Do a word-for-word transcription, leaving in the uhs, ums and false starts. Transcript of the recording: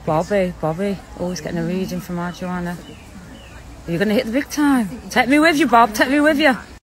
Bobby, Bobby, always getting a reading from our Joanna. You're going to hit the big time. Take me with you, Bob. Take me with you.